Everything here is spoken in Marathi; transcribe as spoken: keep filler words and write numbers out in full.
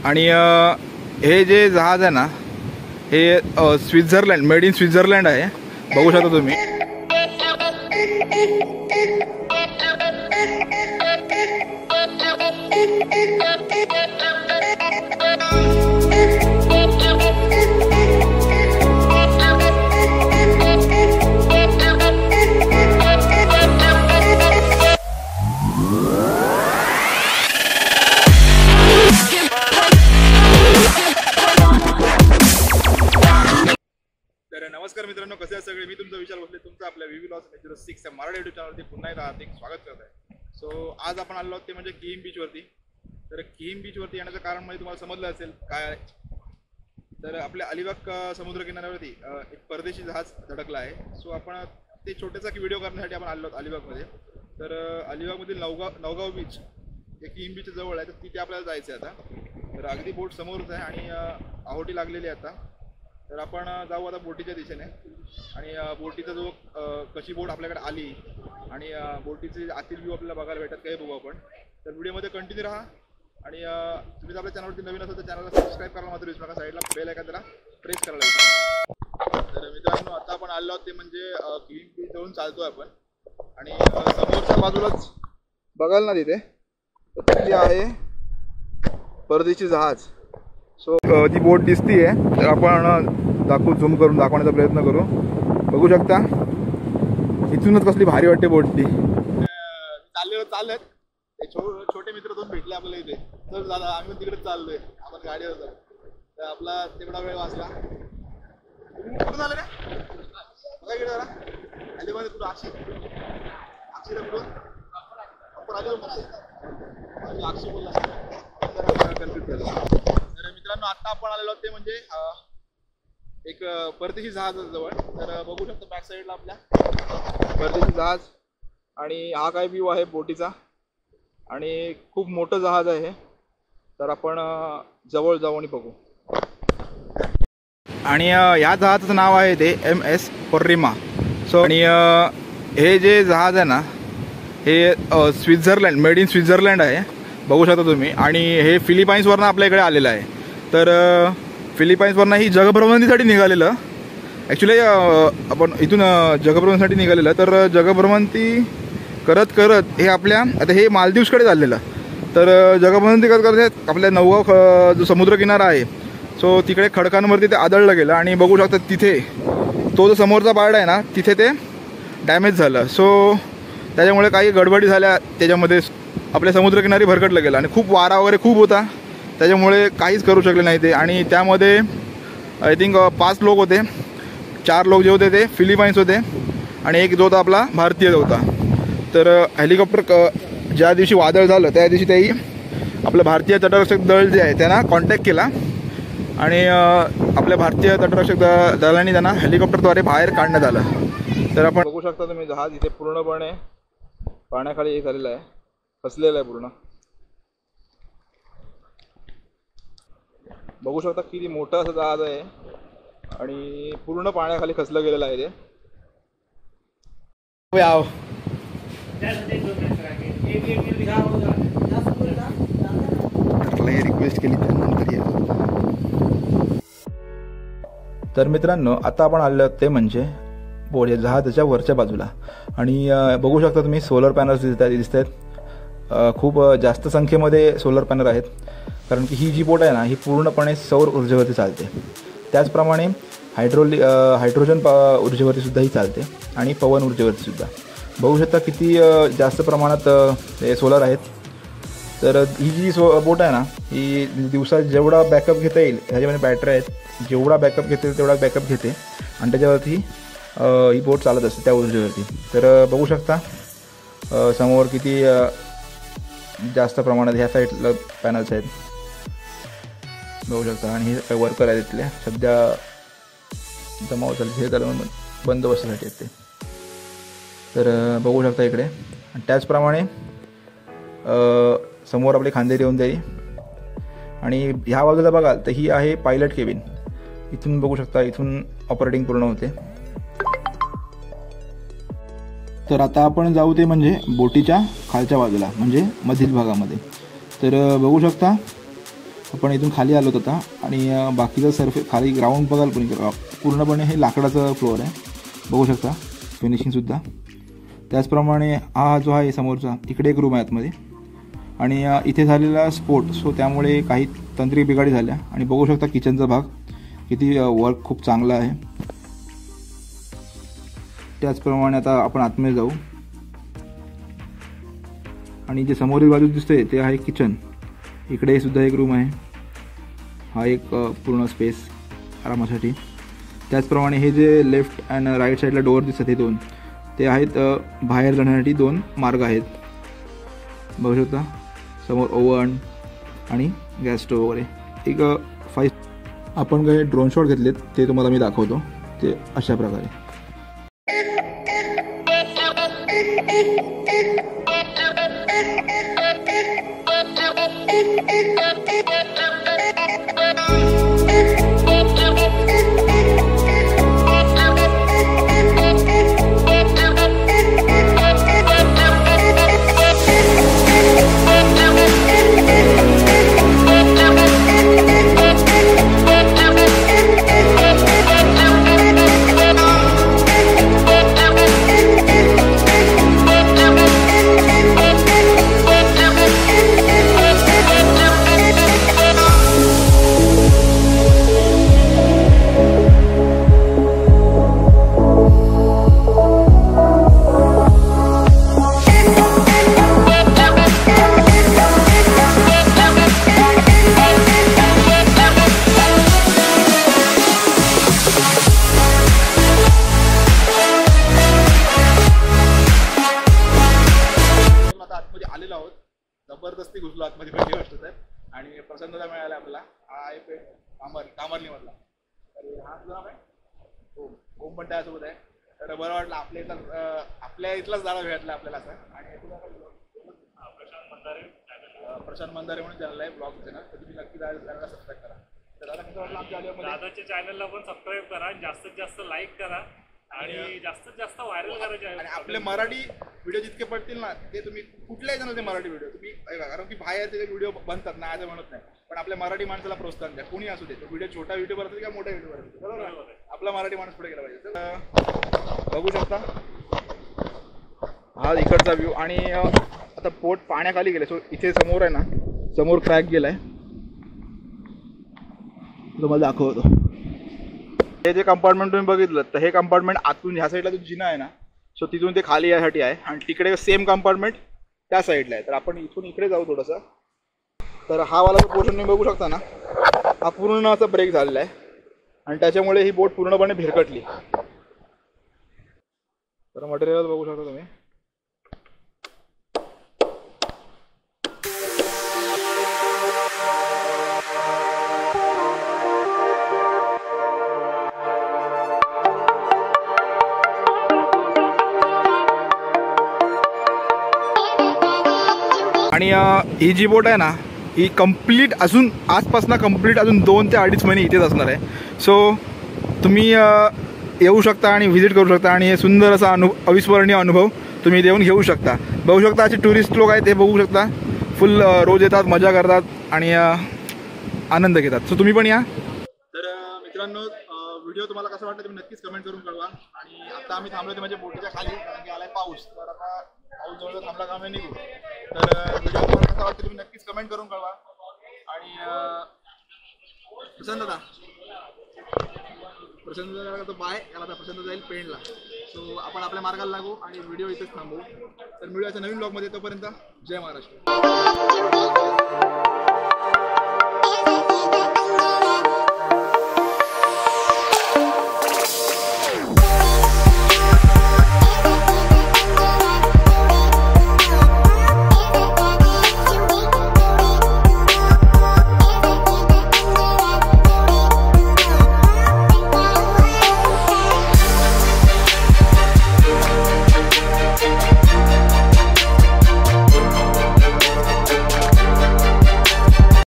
आणि हे जे जहाज आहे ना हे स्वित्झर्लंड मेड इन स्वित्झर्लंड आहे, बघू शकता तुम्ही। नमस्कार मित्रांनो, कसे आहे सगळे? मी तुमचा विचार बसले तुमचा आपल्या V vlogs no zero six या मराठी यूट्यूब चॅनलवरती पुन्हा एकदा हार्दिक स्वागत करत आहे। सो आज आपण आलो आहोत ते म्हणजे किहीम बीचवरती। तर किहीम बीचवरती येण्याचं कारण म्हणजे तुम्हाला समजलं असेल काय आहे। तर आपल्या अलिबाग समुद्र किनाऱ्यावरती एक परदेशी जहाज धडकला आहे। सो आपण ते छोटेसा की व्हिडिओ करण्यासाठी आपण आलो आहोत अलिबागमध्ये। तर अलिबागमधील नवगाव नवगाव बीच जे किहीम बीच जवळ आहे, तर तिथे आपल्याला जायचं आहे आता। तर अगदी बोट समोरच आहे आणि आहोटी लागलेली आहे आता। तर आपण जाऊ आता बोटीच्या दिशेने आणि बोटीचा जो कशी बोट आपल्याकडे आली आणि बोटीचे आतील व्ह्यू आपल्याला बघायला भेटत काही बघू आपण। तर व्हिडिओमध्ये कंटिन्यू राहा आणि तुम्ही आपल्या चॅनलवरती नवीन असेल तर चॅनलला सबस्क्राईब करायला मात्र विसरू नका, साईडला बेल आयकॉन त्याला प्रेस करायला विसरू। तर मित्रांनो आता आपण आलो आहोत ते म्हणजे किहीम बीच जवळून चालतोय आपण आणि समोरच्या बाजूलाच बघाल ना तिथे तिथे आहे परदेशी जहाज। सो ती बोट दिसतीये, तर आपण दाखवू झूम करून दाखवण्याचा प्रयत्न करू। बघू शकता इथूनच कसली भारी वाटते बोट ती। चालले चाललेत छोटे मित्र दोन भेटले आपल्याला इथे, तर दादा आम्ही पण तिकडेच चाललोय, आपण गाडीवर जाऊ। तर आपला तेवढा वेळ वाचला। कुठून आले रे? बघा इकडे जरा अलिबाग कुठं अक्षी अक्षी कुठून आपण आलो अक्षी बोलला कन्फ्युज झालं। तर मित्रांनो आता आपण आलेलो ते म्हणजे एक परदेशी जहाज जवळ। तर बघू शकतो बॅक साईडला आपल्या परदेशी जहाज आणि हा काय व्ह्यू आहे बोटीचा आणि खूप मोठं जहाज आहे। तर आपण जवळ जाऊ आणि बघू। आणि या जहाजाचं नाव आहे ते एम एस पर्रिमा। सो आणि हे जे जहाज आहे ना हे स्वित्झर्लंड मेड इन स्वित्झर्लंड आहे, बघू शकता तुम्ही। आणि हे फिलिपाईन्सवरनं आपल्या इकडे आलेलं आहे। तर फिलिपाईन्सवरनं ही जगभ्रमंतीसाठी निघालेलं, ॲक्च्युली आपण इथून जगभ्रमंतीसाठी निघालेलं। तर जगभ्रमंती करत करत हे आपल्या आता हे मालदीव्सकडे चाललेलं। तर जगभ्रमंती करत करत आपल्या नवगाव जो समुद्रकिनारा आहे सो तिकडे खडकांवरती ते आदळलं गेलं आणि बघू शकता तिथे तो जो समोरचा पार्ट आहे ना तिथे ते डॅमेज झालं। सो त्याच्यामुळे काही गडबडी झाल्या, त्याच्यामध्ये आपल्या समुद्रकिनारी भरकटलं गेलं आणि खूप वारा वगैरे खूप होता, त्याच्यामुळे काहीच करू शकले नाही ते। आणि त्यामध्ये आय थिंक पाच लोक होते, चार लोक जे होते ते फिलिपाईन्स होते आणि एक जो होता आपला भारतीय होता। तर हेलिकॉप्टर क ज्या दिवशी वादळ झालं त्या दिवशी त्याही आपलं भारतीय तटरक्षक दल जे आहे त्यांना कॉन्टॅक्ट केला आणि आपल्या भारतीय तटरक्षक द दलांनी त्यांना हेलिकॉप्टरद्वारे बाहेर काढण्यात आलं। तर आपण बघू शकता तुम्ही जहाज इथे पूर्णपणे पाण्याखाली हे झालेलं आहे, फसलेलं आहे पूर्ण। बघू शकता किती मोठं असं जहाज आहे आणि पूर्ण पाण्याखाली खचलं गेलेलं आहे ते। रिक्वेस्ट केली त्यानंतर। तर मित्रांनो आता आपण आलो आहोत ते म्हणजे बोट जहाजाच्या वरच्या बाजूला आणि बघू शकता तुम्ही सोलर पॅनल्स दिसत आहेत दिसत आहेत खूप जास्त संख्येमध्ये सोलर पॅनल आहेत, कारण की ही जी बोट आहे ना ही पूर्णपणे सौर ऊर्जेवरती चालते। त्याचप्रमाणे हायड्रोली हायड्रोजन ऊर्जेवरती सुद्धा ही चालते आणि पवन ऊर्जेवरती सुद्धा। बघू शकता किती जास्त प्रमाणात हे सोलर आहेत। तर ही जी सो बोट आहे ना ही दिवसात जेवढा बॅकअप घेता येईल, ह्याच्यामध्ये बॅटरी आहेत, जेवढा बॅकअप घेता तेवढा बॅकअप घेते आणि त्याच्यावरती ही बोट चालत असते त्या ऊर्जेवरती। तर बघू शकता समोर किती जास्त प्रमाणात ह्या साईडला पॅनल्स आहेत, बघू शकता। आणि हे काही वर्कर आहेत तिथले, सध्या जमाव झाले हे झालं म्हणून बंदोबस्तासाठी आहेत ते। तर बघू शकता इकडे। आणि त्याचप्रमाणे समोर आपली खांदेरी येऊन जाईल आणि ह्या बाजूला बघाल तर ही आहे पायलट केबिन। इथून बघू शकता इथून ऑपरेटिंग पूर्ण होते। तर आता आपण जाऊ ते म्हणजे बोटीच्या खालच्या बाजूला म्हणजे मधील भागामध्ये। तर बघू शकता आपण इथून खाली आलो होतो आता आणि बाकीचं सर्फे खाली ग्राउंड बघाल पण पूर्णपणे हे लाकडाचं फ्लोअर आहे, बघू शकता फिनिशिंगसुद्धा. त्याचप्रमाणे हा जो आहे समोरचा इकडे एक रूम आहे आतमध्ये आणि इथे झालेला स्फोट, सो त्यामुळे काही तांत्रिक बिघाडी झाल्या आणि बघू शकता किचनचा भाग किती वर्क खूप चांगला आहे. त्याचप्रमाणे आता आपण आतमध्ये जाऊ आणि जे समोरील बाजू दिसते ते आहे किचन. इकडे सुद्धा एक रूम आहे, हा एक पूर्ण स्पेस आरामासाठी. त्याचप्रमाणे हे जे लेफ्ट अँड राईट साईडला डोअर दिसतात हे दोन, ते आहेत बाहेर जाण्यासाठी दोन मार्ग आहेत, बघू शकता. समोर ओव्हन आणि गॅस स्टोव्ह वगैरे. एक फाईव्ह आपण काही ड्रोन शॉट घेतलेत ते तुम्हाला मी दाखवतो, ते अशा प्रकारे. जबरदस्ती घुसलो आतमध्ये, पहिली गोष्ट तर. आणि प्रसन्नता मिळाला आपला. हा आहे कामर कामरली मधला, तर हा तुझा आहे ओम. ओम पण त्यासोबत आहे. तर बरं वाटलं आपल्या इथला आपल्या इथलाच जागा भेटला आपल्याला असं. आणि तुला प्रशांत मंदारे प्रशांत मंदारे म्हणून चॅनल आहे, ब्लॉग चॅनल, तर तुम्ही नक्की चॅनलला सबस्क्राईब करा. तर दादा कसं वाटलं आमच्या आल्यामध्ये? दादाच्या चॅनलला पण सबस्क्राईब करा, जास्तीत जास्त लाईक करा आणि जास्तीत जास्त व्हायरल करायचे आहे. आणि आपले मराठी व्हिडिओ जितके पडतील ना, ते तुम्ही कुठल्याही चॅनलचे मराठी व्हिडिओ तुम्ही बघा, कारण की बाहेर ते व्हिडिओ बनतात ना, आज म्हणत नाही, पण आपल्या मराठी माणसाला प्रोत्साहन द्या. कोणी असू दे, तो व्हिडिओ छोटा व्हिडिओ असेल किंवा मोठा व्हिडिओ असेल, बरोबर, आपला मराठी माणूस पुढे गेला पाहिजे. तर बघू शकता हा इकडचा व्ह्यू. आणि आता पोट पाण्याखाली गेले, सो इथे समोर आहे ना, समोर क्रॅक गेलाय, तुम्हाला दाखवतो. हे जे कंपार्टमेंट तुम्ही बघितलं, तर हे कंपार्टमेंट आतून ह्या साईडला जो जिना आहे ना, सो तिथून ते खाली यासाठी आहे. आणि तिकडे सेम कंपार्टमेंट त्या साईडला आहे. तर आपण इथून इकडे जाऊ थोडंसं. तर हा वाला जो पोर्शन तुम्ही बघू शकता ना, हा पूर्ण असा ब्रेक झालेला आहे आणि त्याच्यामुळे ही बोट पूर्णपणे भिरकटली. तर मटेरियल बघू शकता तुम्ही. आणि ही जी बोट आहे ना, ही कंप्लीट अजून आजपासून कंप्लीट अजून दोन ते अडीच महिने इथेच असणार आहे. सो तुम्ही येऊ शकता आणि व्हिजिट करू शकता आणि हे सुंदर असा अनु अविस्मरणीय अनुभव तुम्ही देऊन घेऊ शकता. बघू शकता असे टुरिस्ट लोक आहेत, ते बघू शकता फुल रोज येतात, मजा करतात आणि आनंद घेतात. सो तुम्ही पण या. तर मित्रांनो, व्हिडिओ तुम्हाला कसं वाटतं तुम्ही नक्कीच कमेंट करून कळवा. आणि आता आम्ही थांबलो ते म्हणजे बोटीच्या खाली, कारण की आलाय पाऊस, तर आता पाऊस जवळ थांबला का आम्ही निघू. तर व्हिडिओ तुम्हाला कसा वाटतं तुम्ही नक्कीच कमेंट करून कळवा. आणि प्रसन्नता प्रसन्न तो बाय याला आता प्रसन्न जाईल पेंडला. सो आपण आपल्या मार्गाला लागू आणि व्हिडिओ इथेच थांबवू. तर मिळूया नवीन ब्लॉगमध्ये. तोपर्यंत जय महाराष्ट्र.